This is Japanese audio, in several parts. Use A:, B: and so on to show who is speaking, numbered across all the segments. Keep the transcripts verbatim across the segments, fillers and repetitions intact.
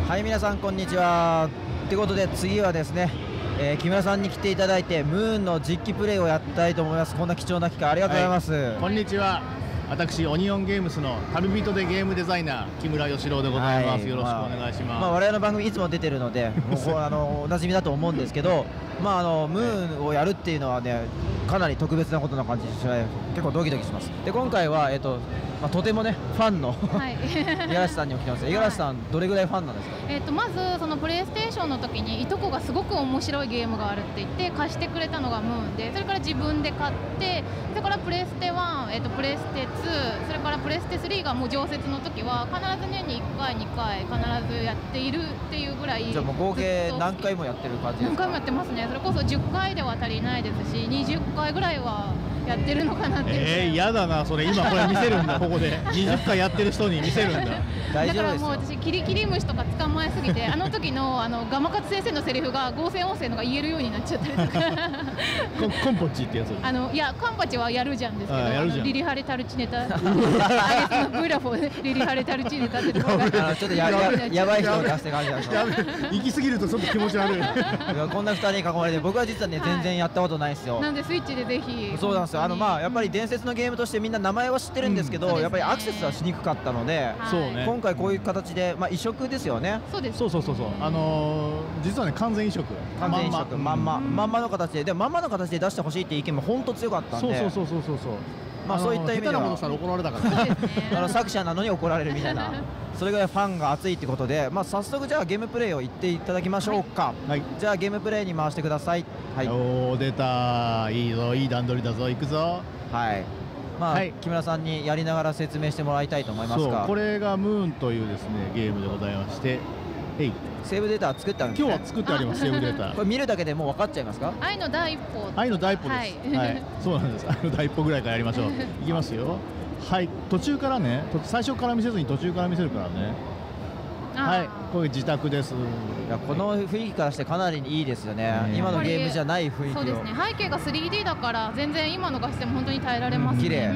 A: はい、皆さんこんにちは。ということで次はですね、えー、木村さんに来ていただいてムーンの実機プレイをやったいと思います。こんな貴重な機会ありがとうございます。
B: はい、こんにちは。私オニオンゲームスの旅人でゲームデザイナー木村義郎でございます。はい、よろしくお願いします。まあ、
A: まあ、我々の番組いつも出てるのでもうあのおなじみだと思うんですけどまああのムーンをやるっていうのはねかなり特別なことな感じで結構ドキドキします。で今回は、えっとまあ、とてもねファンの五十嵐さんにも来てます。五十嵐さん、はい、どれぐらいファンなんですか？
C: えっとまずそのプレイステーションの時にいとこがすごく面白いゲームがあるって言って貸してくれたのがムーンで、それから自分で買ってそれからプレステワン、えっとプレステツー、それからプレステスリーがもう常設の時は必ず年にいっかいにかい必ずやっているっていうぐらい。
A: じゃあもう合計何回もやってる感じですか？
C: 何回もやってますね。それこそじゅっかいでは足りないですしにじゅっかいぐらいはやってるのかなっていう。
B: えー、嫌だなそれ。今これ見せるんだここでにじゅっかいやってる人に見せるんだ
A: だ
C: からもう私キリキリ虫とか捕まえすぎてあの時のあのガマカツ先生のセリフが合成音声のが言えるようになっちゃったりとか
B: コンポッチってやつ。
C: あのいやカンパチはやるじゃんですけど、あのリリハレタルチネタブラフォーリリハレタルチネタってところが
A: ちょっとやややばい人を出して感じなんですか？
B: 行き過ぎるとちょっと気持ち悪い。いや
A: こんなふたりに囲まれて僕は実はね、はい、全然やったことないですよ。
C: なんでスイッチでぜひ。
A: そうなんですよ。あのまあやっぱり伝説のゲームとしてみんな名前は知ってるんですけど、うん、やっぱりアクセスはしにくかったので、
B: そうね、
A: 今回こういう形でまあ移植ですよね。
C: そうです。
B: そうそうそうそう。あのー、実はね完全移植。
A: 完全移植まんままんまの形ででもまんまの形で出してほしいっていう意見も本当強かったんで。
B: そうそうそうそうそう。
A: まあそういった意味では
B: 下手なことしたら怒られたからね。
A: あの作者なのに怒られるみたいな。それぐらいファンが熱いってことで、まあ早速じゃあゲームプレイを言っていただきましょうか。はい。じゃあゲームプレイに回してください。はい。
B: おお出た。いいぞいい段取りだぞ。行くぞ。
A: はい。まあ、はい、木村さんにやりながら説明してもらいたいと思いますが、
B: そうこれがムーンというですねゲームでございまして、えい
A: セーブデータ作ってあるんですね。
B: 今日は作ってあります。セーブデータ
A: これ見るだけでもう分かっちゃいますか？
C: 愛の第一歩。
B: 愛の第一歩です。はい、はい、そうなんです。愛の第一歩ぐらいからやりましょう。いきますよ。はい、途中からね、最初から見せずに途中から見せるからね。はい、これ自宅です。
A: いやこの雰囲気からしてかなりいいですよね。ね今のゲームじゃない雰囲気を。
C: そうですね。背景が スリーディー だから全然今の画質でも本当に耐えられますね。
A: 綺麗。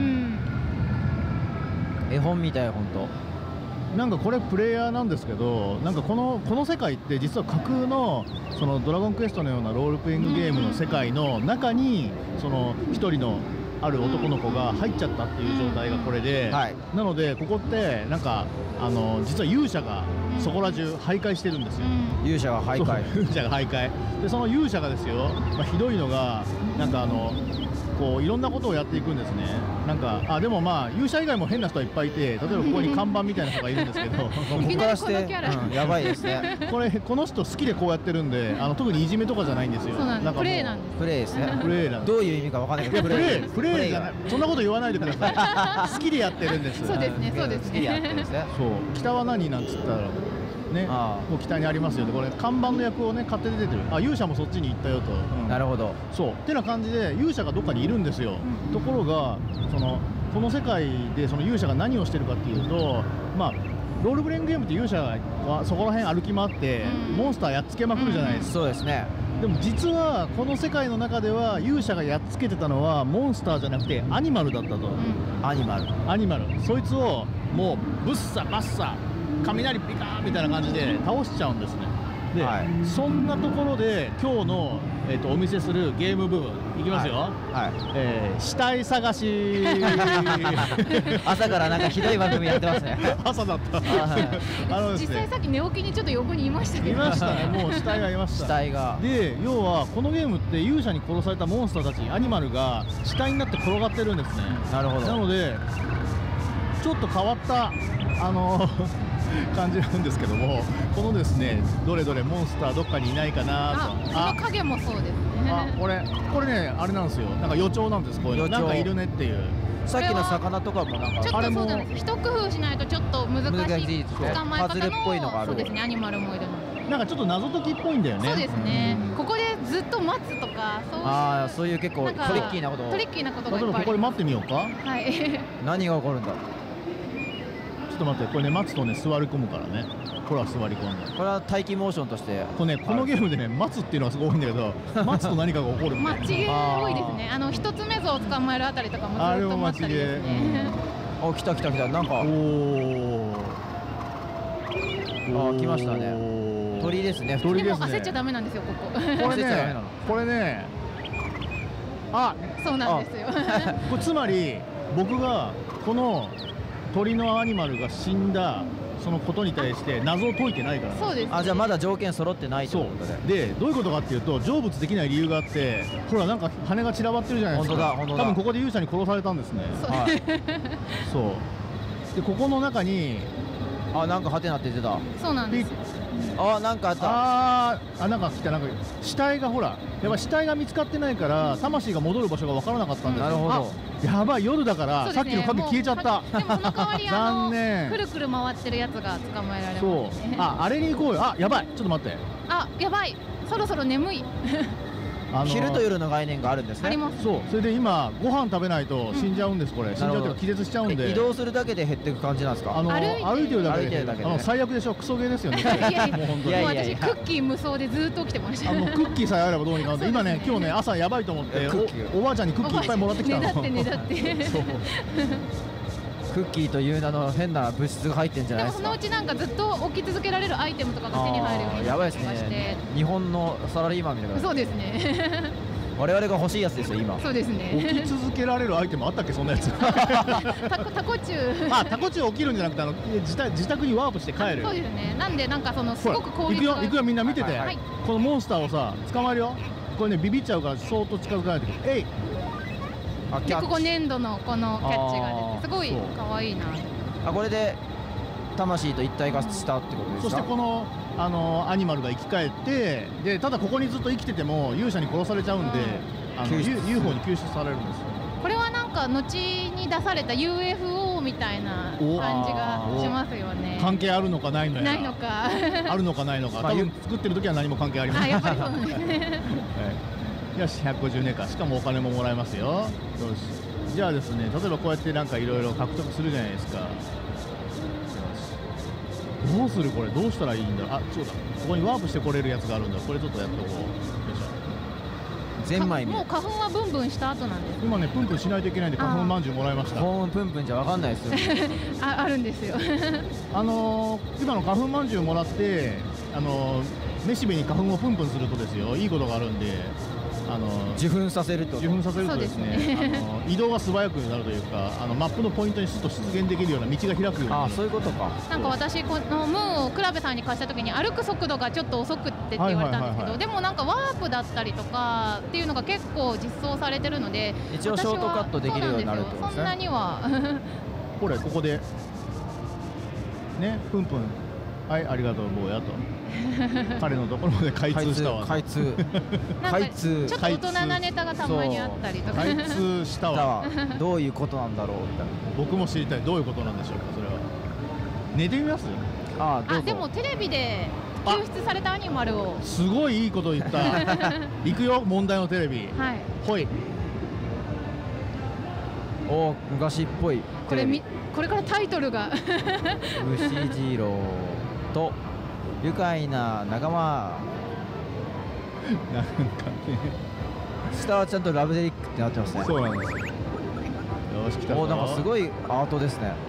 A: 絵本みたい本当。
B: なんかこれプレイヤーなんですけど、なんかこのこの世界って実は架空のそのドラゴンクエストのようなロールプレイングゲームの世界の中にその一人のある男の子が入っちゃったっていう状態がこれで、はい、なのでここってなんかあの実は勇者がそこら中徘徊してるんですよ。
A: 勇者が徘徊。
B: 勇者が徘徊でその勇者がですよ、まあ、ひどいのがなんかあのこういろんなことをやっていくんですね。なんかあでもまあ勇者以外も変な人はいっぱいいて、例えばここに看板みたいな人がいるんですけどこ
A: こからして、うん、やばいですね。
B: これこの人好きでこうやってるんで、あの特にいじめとかじゃないんですよ。
C: なんかプレイなんです。
A: プレイですね。
B: プレイなん
A: どういう意味かわかんないけど
B: プレイプレイじゃない。そんなこと言わないでください。好きでやってるんです。
C: そうですねそうですね。
A: 好きでやってるんですね。
B: そう北は何なんつったらね、もう北にありますよね。これ看板の役をね買って出てる。あ勇者もそっちに行ったよと。
A: なるほど。
B: そうってな感じで勇者がどっかにいるんですよ。ところがそのこの世界でその勇者が何をしてるかっていうと、まあロールプレイングゲームって勇者はそこら辺歩き回ってモンスターやっつけまくるじゃないですか。
A: そうですね。
B: でも実はこの世界の中では勇者がやっつけてたのはモンスターじゃなくてアニマルだったと。
A: アニマル
B: アニマルそいつをもうブッサバッサ雷ピカーみたいな感じで倒しちゃうんですね。で、はい、そんなところで今日の、えー、とお見せするゲーム部分いきますよ。はい、はいえー、死体探し
A: 朝からなんかひどい番組やってますね。
B: 朝だった。
C: あのですね、実際さっき寝起きにちょっと横にいましたけど。
B: いましたね。もう死体がいました。
A: 死体が
B: で要はこのゲームって勇者に殺されたモンスターたちアニマルが死体になって転がってるんですね。
A: なるほど。
B: なのでちょっと変わったあの感じなんですけども、このですねどれどれモンスターどっかにいないかなと。
C: あ、この影もそうですね。
B: あ、これこれねあれなんですよ。なんか予兆なんです。こういうのなんかいるねっていう。
A: さっきの魚とかもなんか
C: ちょっとそうなんです。一工夫しないとちょっと難しい捕まえ方の
A: パズルっぽいのがある。
C: そうですね。アニマルもいるの。
B: なんかちょっと謎解きっぽいんだよね。
C: そうですね。ここでずっと待つとかそういう
A: ああそういう結構トリッキーなこと
C: トリッキーなことがいっぱいある。
B: 例えばここで待ってみようか。
C: はい。
A: 何が起こるんだ。
B: ちょっと待って、これね待つとね座り込むからね。ほら座り込んで。
A: これは待機モーションとして
B: これねこのゲームでね待つっていうのはすごい多いんだけど待つと何かが起こる。
C: 待ちゲー多いですね。あの一つ目ぞを捕まえるあたりとかもずっと待ったりですね。
A: あ来た来た来たなんか。おお。 あ、来ましたね。鳥ですね。
B: 鳥ですね。
C: でも焦っちゃダメなんですよここ。
B: これ
A: 焦っちゃダメな
B: ね
A: の。
B: これね。あ、
C: そうなんですよ。
B: これつまり僕がこの鳥のアニマルが死んだそのことに対して謎を解いてないからなんです。
C: そうです。
A: あ、じゃあまだ条件揃ってないと
B: そ
A: いううことで。
B: でどういうことかっていうと、成仏できない理由があって、ほらなんか羽が散らばってるじゃないですか。
A: 本当だ本当だ。
B: 多分ここで勇者に殺されたんですね。
A: はい。
B: そうでここの中に
A: あ、なんかハテナって出た。
C: そうなんです。
A: あ、なんかあった。
B: あーあ、なんか来た。なんか死体がほらやっぱ死体が見つかってないから魂が戻る場所が分からなかったんですよ。
A: なるほど。
B: あ、やばい、夜だから、
C: そうですね
B: さっきの影消えちゃった。
C: でもその代わりあ
B: 残
C: の
B: 念。
C: くるくる回ってるやつが捕まえられ
B: そう
C: ますね。
B: あ、あれに行こうよ。あ、やばい、ちょっと待って。
C: あ、やばい。そろそろ眠い。
B: あのー
A: 昼と夜の概念があるんですね。
C: あります。
B: そう、それで今ご飯食べないと死んじゃうんです。これ死んじゃうという
A: なるほど
B: か気絶しちゃうんで。
A: え移動するだけで減っていく感じなんですか。
B: あの
C: 歩いて
B: 歩いてるだけで
A: 歩いてるだけでね
B: あの最悪でしょ。クソゲーですよね。
C: いやいや
B: もう本当に。
A: いや
C: もう
A: いやいや
C: 私クッキー無双でずっと起きてました。
B: あのクッキーさえあればどうにかなって。今ね、今日ね朝やばいと思って
A: クッキー
B: おおばあちゃんにクッキーいっぱいもらってきたの。
C: ねだってねだって。
B: そう
A: クッキーという名の変な物質が入ってんじゃ
C: で
A: ないですか。
C: もそのうちなんかずっと置き続けられるアイテムとかが手に入るようになっ
A: あーやばいです
C: てきまして
A: ね。日本のサラリーマンみたいな。
C: そうですね。
A: 我々が欲しいやつですよ今。
C: そうです
B: 起
C: ね。
B: き続けられるアイテムあったっけ、そんなやつ。
C: タコタコチュウ。
B: あ、タコチュウ起きるんじゃなくて、あの自宅自宅にワープして帰る。
C: そうですね。なんでなんかそのす
B: ほら
C: ごく効
B: 行く
C: 率が
B: よ行くよ、みんな見てて、
A: はい
C: はい
B: このモンスターをさ捕まえるよ。これねビビっちゃうから相当近づかないといけない。えい。
A: あ、キャッチ
C: でここ粘土のこのキャッチが
A: あー
C: 出てすごい
B: そう
C: 可愛いな。
A: あ、これで魂と一体化したってことですか。
B: そしてこのあのアニマルが生き返って、でただここにずっと生きてても勇者に殺されちゃうんで、あの
A: 救出
B: ユーフォー に救出されるんですよ。
C: これはなんか後に出された ユーエフオー みたいな感じがしますよね。
B: 関係あるのかないのやら
C: ないのか。
B: あるのかないのか、
A: まあ
B: 多分作ってる時は何も関係ありません。
C: あ、やっぱりそうなんですね。
B: はい、よし、ひゃくごじゅうねんか。しかもお金ももらえますよ。よし、じゃあですね、例えばこうやってなんかいろいろ獲得するじゃないですか。よし、どうするこれ、どうしたらいいんだろう。あ、そうだ、ここにワープしてこれるやつがあるんだ。これちょっとやっとこう。よいし
A: ゼンマイみたい
C: もう花粉はブンブンした後なんです
B: ょ。今ね、プンプンしないといけないんで花粉まんじゅうもらいました。
A: な。ホームプンプンじゃわかんないですよ。
C: あ、あるんですよ。
B: あのー、今の花粉まんじゅうもらって、あのー、めしべに花粉をプンプンするとですよ、いいことがあるんで、あのー、
A: 受粉させると。
B: 受粉させるとですね、
C: そうですね
B: あの移動が素早くなるというか、あのマップのポイントにすっと出現できるような道が開くようにな
A: あ、
B: る。
A: そういうことか。
C: なんか私このムーンをクラベさんに貸した時に歩く速度がちょっと遅くってって言われたんですけど、
B: はいはいはいはい
C: でもなんかワープだったりとかっていうのが結構実装されてるので、
A: 一応ショートカットできるようになるってことですね。
C: そんなには
B: これここでね、プンプン、はい、ありがとう坊やと彼のところまで開通したわ。
A: 開通。
C: なんか
A: 開通。
C: ちょっと大人なネタがたまにあったりとか。
B: 開通したわ。
A: どういうことなんだろうみたいな。
B: 僕も知りたい。どういうことなんでしょうか、それは。寝てみます？
A: あ、どう
C: あ、
A: ぞ。
C: でもテレビで救出されたアニマルを、
B: すごいいいこと言った。行くよ、問題のテレビ。
C: はい、
B: ほい。
A: お、昔っぽい
C: これみ
A: テレビ。
C: これからタイトルが
A: 虫次郎と愉快な仲間。
B: なんかね。
A: 下はちゃんとラブデリックってなってますね。
B: そうなんですよ。よし、来たぞ。
A: お、なんかすごいアートですね。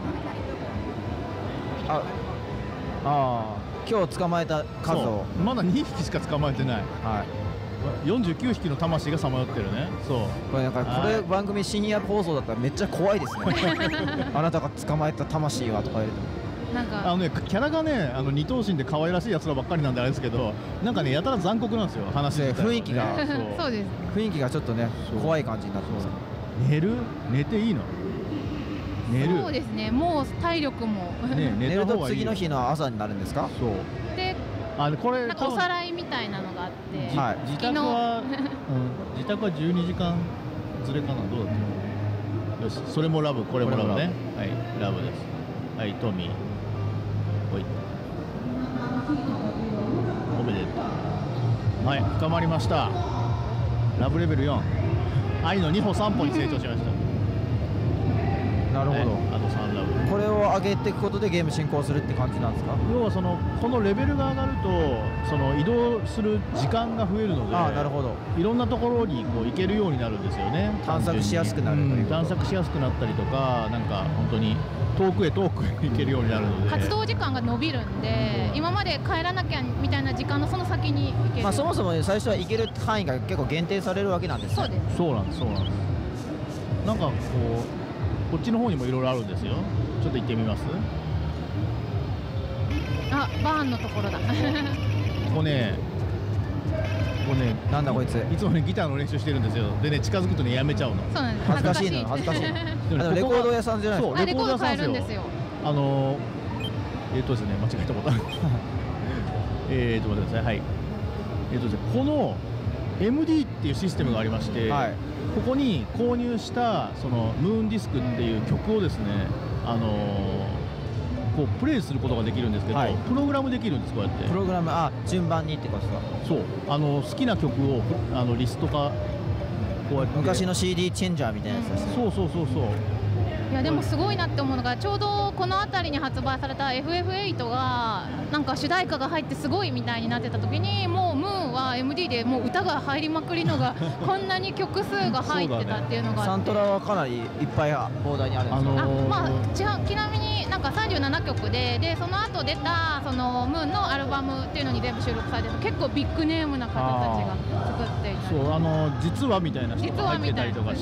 A: あ、ああ、今日捕まえた数を。
B: そうまだにひきしか捕まえてない。
A: はい。
B: よんじゅうきゅうひきの魂がさまよってるね。そう。
A: これなんかこれ番組深夜放送だったらめっちゃ怖いですね。あなたが捕まえた魂はとか言われても。
C: なんか
B: あのね、キャラがね、あの二頭身で可愛らしいやつらばっかりなんであれですけど、なんかね、やたら残酷なんですよ、話自体はね
A: 雰囲気が
B: そ
C: そうです。
A: 雰囲気がちょっとね
B: そう
A: 怖い感じになってます。
B: う寝る寝ていいの寝る
C: そうですね。もう体力も、
B: ね
A: 寝ると
B: 寝た方がいい
A: 次の日の朝になるんですか。
B: そう
C: で
B: あこれ
C: なんかおさらいみたいなのがあって、
B: じ
A: はい
B: 自宅は、うん、自宅はじゅうにじかんずれかな、どうだったよし、それもラブ、これもラブね。はい、ラブです。はい、トミー。ほい。おめでとう。はい、深まりました。ラブレベルよん。愛のに歩さん歩に成長しました。
A: なるほど、
B: ねあとさんラブ。
A: これを上げていくことでゲーム進行するって感じなんですか。
B: 要はそのこのレベルが上がるとその移動する時間が増えるので、
A: ああ、なるほど。
B: いろんなところにこう行けるようになるんですよね。
A: 探索しやすくなるということ
B: ん探索しやすくなったりとか、なんか本当に遠くへ遠くへ行けるようになるので、
C: 活動時間が伸びるんで、今まで帰らなきゃみたいな時間のその先に行ける。
A: まあそもそも最初は行ける範囲が結構限定されるわけなんですね。
C: そうです。
B: そうなんです、そうなんです。なんかこうこっちの方にもいろいろあるんですよ。ちょっと行ってみます。
C: あ、バーンのところだ。
B: ここね、ここね、
A: なんだこいつ。
B: いつもねギターの練習してるんですよ。でね、近づくとねやめちゃうの。
C: そうなんです。
A: 恥ずかしいの恥ずかしい。あのレコード屋さんじゃないですか。
C: あ、レコード買えるんですよ。
B: あのえっとですね、間違えたボタン。えっと待ってください。はい。えっとですね、この エムディー っていうシステムがありまして、
A: はい、
B: ここに購入したそのムーンディスクっていう曲をですね、あのこうプレイすることができるんですけど、はい、プログラムできるんです。こうやって
A: プログラム、あ、順番にってことですか。
B: そう、あの好きな曲をあのリスト化、こうやって
A: 昔の シーディー チェンジャーみたいなやつですね。
B: そうそうそうそう。
C: いやでもすごいなって思うのが、ちょうどこの辺りに発売された エフエフエイト がなんか主題歌が入ってすごいみたいになってた時に、もうムーンは エムディー でもう歌が入りまくりのがこんなに曲数が入ってたっていうのがあって、
A: サントラはかなりいっぱい膨大にあるんですよ、
C: あのー、あ、まあ違う、ちなみになんかさんじゅうななきょくで、でその後出たそのムーンのアルバムっていうのに全部収録されてて、結構ビッグネームな方たちが作っていたり、
B: そう、あの実はみたいな人が入ってたりとかして、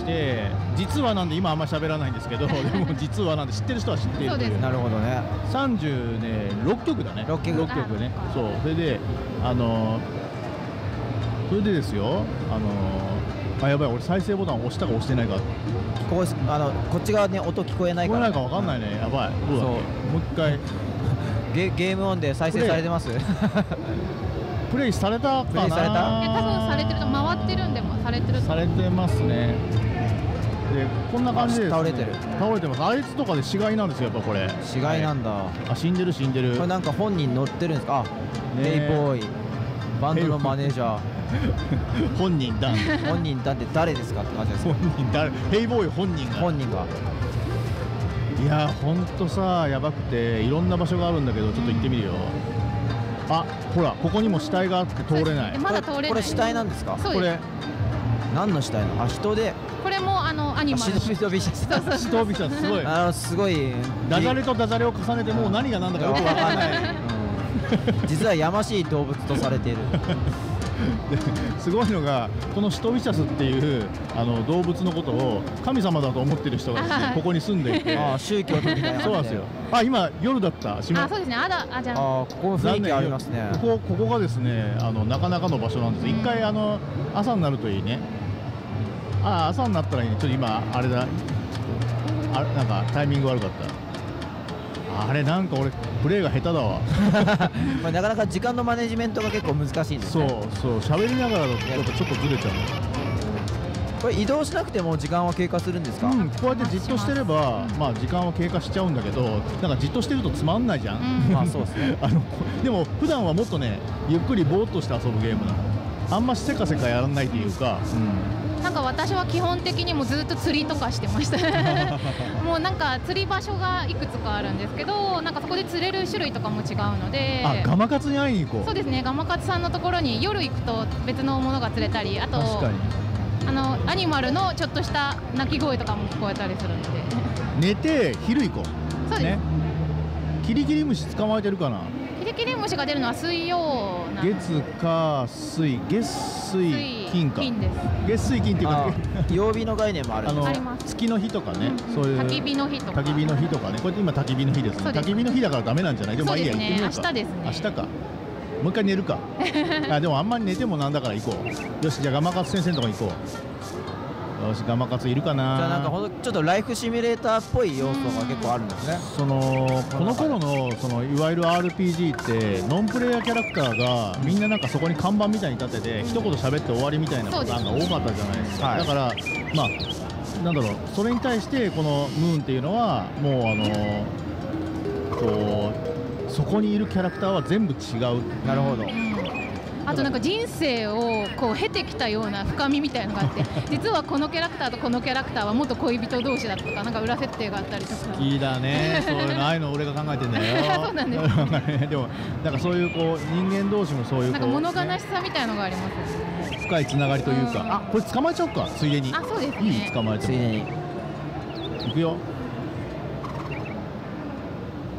B: 実はなんで今あんまり喋らないんですけどでも実はなんで知ってる人は知っているという。
A: なるほどね。
B: さんじゅうろっきょくだね。
A: ろっきょく
B: ろっきょくね。そう、それであのそれでですよ、あのあ、やばい、俺再生ボタン押したか押してないか、
A: ここあのこっち側に音聞こえないから、
B: 聞こえないかわかんないね。やばい、どうだっけ、もう一回
A: ゲゲームオンで再生されてます
B: プレイされたかな。
A: プレイされた、
C: え、多分されてると、回ってるんでもされてる
B: されてますね。でこんな感じで、ね、
A: 倒れてる
B: 倒れてます。あいつとかで死骸なんですよ、やっぱこれ。
A: 死骸なんだ、はい、
B: あ、死んでる死んでる。
A: これなんか本人乗ってるんですか。あ、ヘイボーイバンドのマネージャー
B: 本人だ
A: 本人だって誰ですかって感じです。
B: 本人誰、ヘイボーイ本人が
A: 本人が
B: いや、ほんとさ、やばくていろんな場所があるんだけど、ちょっと行ってみるよ。あ、ほら、ここにも死体があって通れない。
C: まだ通れない。
A: これ死体なんですか。
C: そうです。
B: これ
A: 何の死体なの。あ、人で。
C: これもあのアニマル。
A: シトビシャス。
B: シトビシャス、すごい。
A: あのすごい。
B: ダジャレとダジャレを重ねてもう何が何だかよくわからない。
A: 実はやましい動物とされている。
B: すごいのが、このシトビシャスっていうあの動物のことを神様だと思ってる人がですね、ここに住んでいて、
A: あ、宗教みたいな。
B: そうなんですよ。あ、今夜だった。
C: あ、そうですね。あだ、あ、じゃあ、
A: ここ雰囲気ありますね。
B: ここここがですね、あのなかなかの場所なんです。一回あの朝になるといいね。あ、朝になったらいいね。ちょっと今あれだ。あ、なんかタイミング悪かった。あれ、なんか俺プレーが下手だわ
A: まあなかなか時間のマネジメントが結構難しいんですね。
B: そうそう、喋りながらだとやっぱちょっとずれちゃうの。
A: これ移動しなくても時間は経過するんですか。
B: うん、こうやってじっとしてれば、まあ時間は経過しちゃうんだけど、なんかじっとしてるとつまんないじゃん、
C: うん、
A: まあそうですね
B: あのでも普段はもっとね、ゆっくりぼーっとして遊ぶゲームなの。あんましせかせかやらないというか、
C: うん、なんか私は基本的にもずっと釣りとかしてましたもうなんか釣り場所がいくつかあるんですけど、なんかそこで釣れる種類とかも違うので、
B: あ、ガマカツに会いに行こう。
C: そうですね、ガマカツさんのところに夜行くと別のものが釣れたり、あと
B: 確かに
C: あのアニマルのちょっとした鳴き声とかも聞こえたりするので
B: 寝て昼行こう。
C: そうですね。
B: キリキリムシ捕まえてるかな。
C: キリキリムシが出るのは水曜なの。
B: 月火水、月水金か。
C: 金です。
B: 月水金っていうか、
A: 曜日の概念もある。
B: あの
C: あります。
B: 月の日とかね、
C: うん、
B: そういう
C: 焚き火の日とか。
B: 焚き火の日とかね、こうやって今焚き火の日ですね。焚き火の日だからダメなんじゃない。でもまあいいや、行ってみようか。
C: 明日ですね。
B: 明日か。もう一回寝るか。あ、でもあんまり寝てもなんだから行こう。よし、じゃあガマカツ先生のとこ行こう。よし、ガマカツいるかな。
A: じゃあなんかほんとちょっとライフシミュレーターっぽい要素が結構あるんですね。
B: そのこの頃のそのいわゆる アールピージー ってノンプレイヤーキャラクターがみんななんかそこに看板みたいに立てて一言喋って終わりみたいなパターンが多かったじゃないですか。だからまあなんだろう、それに対してこのムーンっていうのはもうあのこうそこにいるキャラクターは全部違う。
A: なるほど。
C: あとなんか人生をこう経てきたような深みみたいなのがあって実はこのキャラクターとこのキャラクターは元恋人同士だとか、なんか裏設定があったりとか。
B: 好きだね、そういうの。ああいうの俺が考えてんだよ
C: そうなんです
B: でもなんかそういうこう人間同士もそういう
C: なんか物悲しさみたいなのがあります
B: ね、深いつながりというか、うん、あ、これ捕まえちゃおうか、ついでに。
C: あ、そうですね、
B: いい、捕まえても
A: ついでに
B: 行くよ。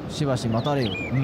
A: しばし待たれよと。
B: うん、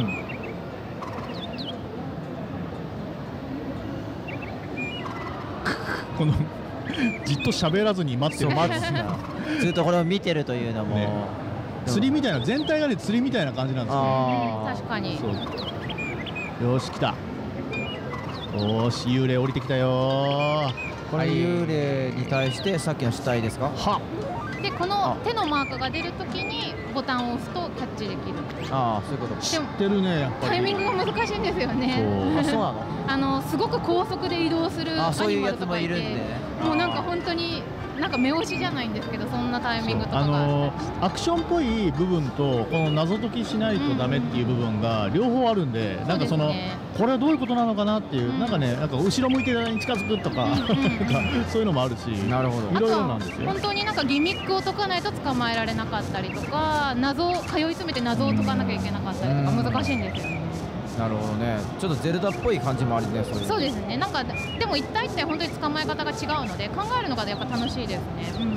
B: このじっと喋らずに待ってる
A: そう待つんだずっとこれを見てるというのも、
B: ね、釣りみたいな、全体がね釣りみたいな感じなんですよ。
A: あ
C: 確かに。
B: そうよし来た。よし幽霊降りてきたよ。
A: これ幽霊に対してさっきの死体ですか。
B: は
C: でこの手のマークが出るときにボタンを押すとキャッチできる。
A: ああそういうこと。
B: 知ってるねやっぱり。
C: タイミングが難しいんですよね。
B: そう
A: あそうなの。
C: あのすごく高速で移動するア
A: あそういう
C: ニマルとかい
A: やつもいるんで
C: て、
A: ね。
C: もうなんか本当になんか目押しじゃないんですけど、そんなタイミングとか
B: あ
C: が
B: のーアクションっぽい部分とこの謎解きしないとダメっていう部分が両方あるんで、なんかその
C: そうですね
B: これはどういうことなのかなっていう、
C: うん
B: なんかねなんか後ろ向いてる間に近づくとか、
C: うんうん
B: なんかそういうのもあるし、
A: なるほど
B: いろいろなんですよ。
C: 本当になんかギミックを解かないと捕まえられなかったりとか、謎を通い詰めて謎を解かなきゃいけなかったりとか
A: うん
C: 難しいんですよ。
A: なるほどね。ちょっとゼルダっぽい感じもあるね。そういう
C: そうですね。なんかでも一体一体本当に捕まえ方が違うので考えるのがやっぱ楽しいですね。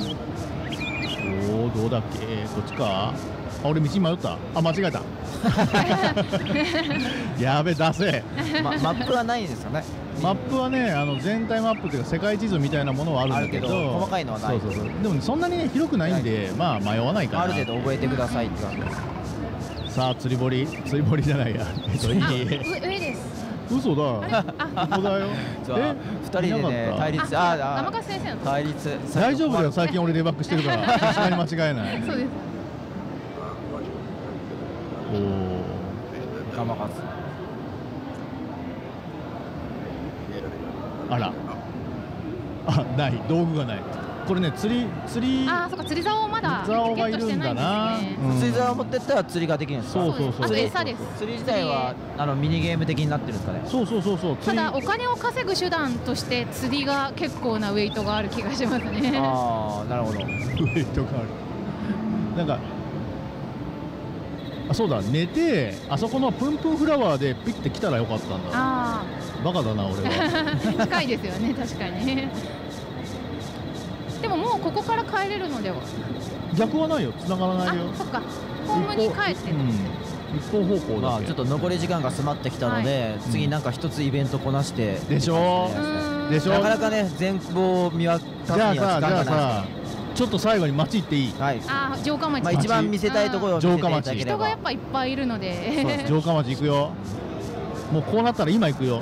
B: おおどうだっけ、こっちか。あ俺道迷った。あ間違えた。やべ出せ。
A: まマップはないんですかね。
B: マップはねあの全体マップというか世界地図みたいなものはあるんだけど、
A: あるけど細かいのはない
B: そうそうそう。でも、ね、そんなに、ね、広くないんで、まあ迷わないかな。
A: ある程度覚えてくださいって感じです。
B: さあ釣り堀釣り堀じゃないや。えっといい
C: あ、上上です。
B: 嘘だ。
C: あ、
B: ここだよ。
A: じゃあ二人でね
B: いなかった
A: 対立
C: あ、
A: あ
C: 生勝先生の。
A: 対立
B: 大丈夫だよ最近俺デバッグしてるからさすがに間違いない。
C: そうです。
B: おお。
A: ガマカツ。
B: あら。あない道具がない。これね釣り釣り
C: あ、そっか釣り竿をまだゲ
B: 竿がい
C: ットして
B: るんだな。
C: ないんですね。
B: うん
A: 釣り竿を持ってったら釣りができるんですか。
B: そうそうそう
C: あと餌です。
A: 釣り自体はあのミニゲーム的になってるんですかね。
B: そうそうそうそう。
C: た
B: 釣り
C: だお金を稼ぐ手段として釣りが結構なウェイトがある気がしますね。
A: ああなるほど。
B: ウェイトがある。なんかあそうだ寝てあそこのプンプンフラワーでピッて来たらよかったんだ。
C: あ
B: バカだな俺は。
C: あ、近いですよね確かに。でももうここから帰れるのでは。
B: 逆はないよ繋がらないよ。
C: あ、そっか。ホームに帰ってる。
B: うん、一方方向だけ。
A: まあちょっと残り時間が迫ってきたので、
B: い
A: 次なんか一つイベントこなして
B: でしょ
C: うーん
B: でしょ
A: なかなかね全貌を見渡すには時
B: じゃあさじゃ
A: 間がない
B: あさちょっと最後に街行っていい？
A: ですはい。
C: ああ、城下町。
A: まあ一番見せたいところを見せていただければ。
C: 人がやっぱいっぱいいるの
A: そう
C: で。
A: です
B: 城下町行くよ。もうこうなったら今行くよ。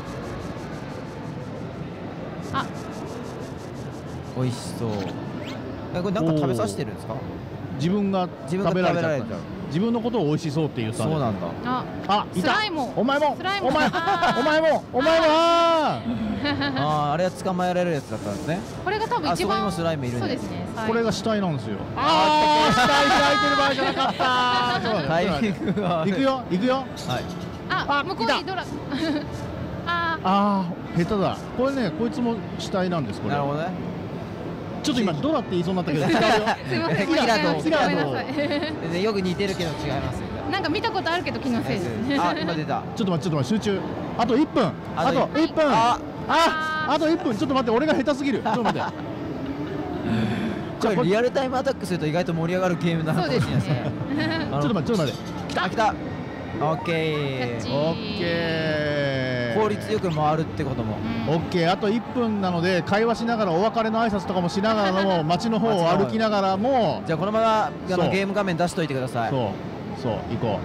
C: あ、
A: 美味しそう。えこれなんか食べさせてるんですか。
B: 自分が
A: 自分が
B: 食べられちゃった
A: 食べられちゃう。
B: 自分のことを美味しそうって言ったんだよ。
A: そうなんだ。
C: あ、
B: あいた
C: スライム
B: お前も
C: スライム
B: お前
C: あー
B: お前もお前もあ
A: あああれは捕まえられるやつだったんですね。
C: これが多分
A: あ
C: 一番。
A: そこにもスライムいるんで
C: そうですね。
B: ーこれが死体なんですよ。
A: あ
B: あー死体開いてる場合じゃなかったー。
A: タイミングが
B: 行くよ行くよ。
A: はい。
C: あ、
B: あ
C: 向こうにドラ。あ
B: あー下手だ。これねこいつも死体なんですこれ。
A: なるほどね。
B: ちょっと今ドラって言いそうになったけど違うよ。
C: ー、すいません。
A: キラと
C: 間違えましたごめんなさい。
A: でよく似てるけど違いますよ。
C: なんか見たことあるけど気のせいですね。
A: あ今出た。
B: ちょっと待ってちょっと待って集中。あといっぷん。あと
A: と
B: いっぷん。
A: あ
B: ああといっぷん。ちょっと待って俺が下手すぎる。ちょっと待って。
A: これリアルタイムアタックすると意外と盛り上がるゲームなのか
C: そうです
A: もしれないですね。
C: ね。
A: あの
B: ちょっと待ってちょっと待って。
A: 来た来た。オッケ
C: キャッチ
A: ー。
B: オッケー。
A: 効率よく回るってことも。
B: オッケー。あといっぷんなので会話しながらお別れの挨拶とかもしながらも街の方を歩きながらも
A: じゃあこのままあ
B: そう
A: のゲーム画面出しといてください。
B: そうそう行こ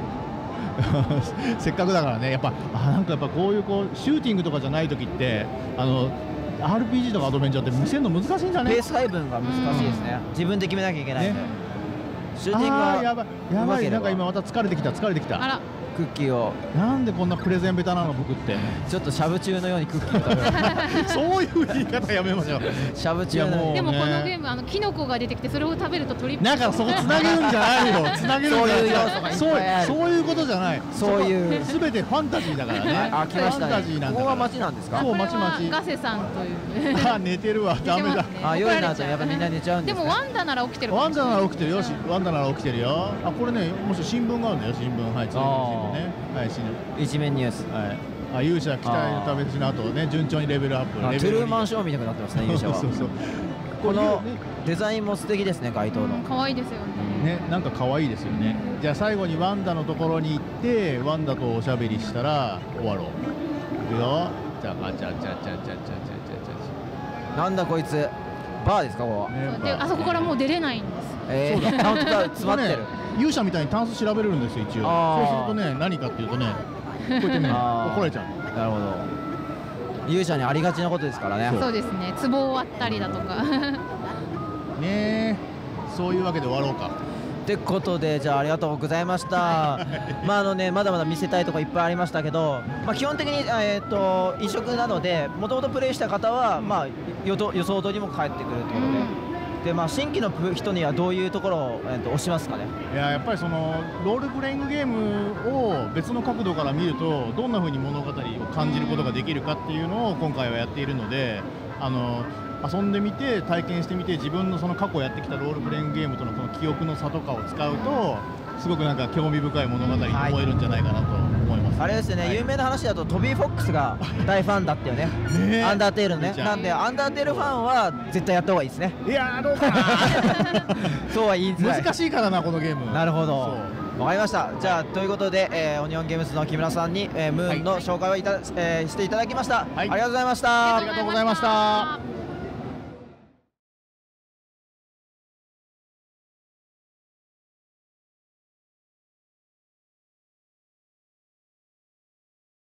B: うせっかくだからねやっぱあなんかやっぱこういうこうシューティングとかじゃない時ってあの アールピージー とかアドベンチャーって見せるの難しいんだね。
A: ペース配分が難しいですね。自分で決めなきゃいけないんで。
B: ね
A: シューティングが
B: あーやばいや
A: うまければ
B: ばいなんか今また疲れてきた疲れてきた。
C: あら、
A: クッキーを
B: なんでこんなプレゼンベタなの僕って
A: ちょっとしゃぶ中のようにクッキーを食べる。
B: そういう言い方やめましょう。
A: しゃぶ中
B: いやもう
A: のように
C: でもこの
B: ね
C: ゲームあのキノコが出てきてそれを食べるとトリップ。
B: だからそこつなげるんじゃないよつなげるんじゃない
A: そういう要素がいっぱいある
B: そうそういうことじゃない
A: そういう
B: すべてファンタジーだからね
A: あ来ました
B: ファンタジー
A: ね。
B: なんだから
A: ここは街なんですか。
B: そう
C: これは
B: 町々
C: ガセさんという。
B: あ寝てるわダメだ
C: 寝てますね
A: あ夜になるとやっぱみんな寝ちゃうんで
C: ですも
A: か。
C: ワンダなら起きてるかも
B: ワンダ
C: しれない。
B: なら起きてるよしワンダなら起きてるよあこれねもし新聞があるんだよ新聞はい次の新聞ねはい新聞
A: 一面ニュース。
B: はいあ勇者期待のためしの後ね順調にレベルアップ
A: あトゥ
B: レベル
A: ルーマンショーみたいになってますね。勇者は。
B: そうそうそう
A: この
B: ね
A: デザインも素敵ですね、街灯の。
C: 可愛いですよね。
B: ね、なんか可愛いですよね。じゃあ最後にワンダのところに行ってワンダとおしゃべりしたら終わろう。いくよ。じゃあチャチャチャチャチャチャチャチャ
A: なんだこいつ、バーですか、ここは。
B: ね
C: そうで、あそこからもう出れないんです。
A: え
B: そうだ
A: ー、カウントダウン詰まってる。
B: ね勇者みたいにタンス調べれるんですよ一応。
A: あー
B: そうするとね何かっていうとねこうやってね
A: あー
B: 怒られちゃうの。
A: なるほど。勇者にありがちなことですからね。
C: そうですね。壺を割ったりだとか。
B: ねそういうわけで終わろうか。
A: ってことで、じゃあありがとうございました。まああのね、まだまだ見せたいところいっぱいありましたけど、まあ、基本的に、えー、と飲食なので、もともとプレイした方は、まあ、予と予想通りも帰ってくるということで、でまあ、新規の人にはどういうところを、えー、と推しますかね。
B: いややっぱりそのロールプレイングゲームを別の角度から見るとどんな風に物語を感じることができるかっていうのを今回はやっているので、あの遊んでみて体験してみて自分のその過去やってきたロールプレイングゲームとのこの記憶の差とかを使うとすごくなんか興味深い物語に思えるんじゃないかなと思います。
A: あれですね、
B: はい
A: 有名な話だとトビー・フォックスが大ファンだったよね。
B: ねえ
A: アンダーテールのね。
B: めちゃ
A: なんでアンダーテールファンは絶対やった方がいいですね。
B: いやーどうかな
A: そうは言いづらい。
B: 難しいからなこのゲーム。
A: なるほど。
B: そ
A: わかりました。じゃあということで、えー、オニオンゲームズの木村さんに、えー、ムーンの紹介をいた、えーしていただきました。
B: はい
A: ありがとうございました。
B: ありがとうございました。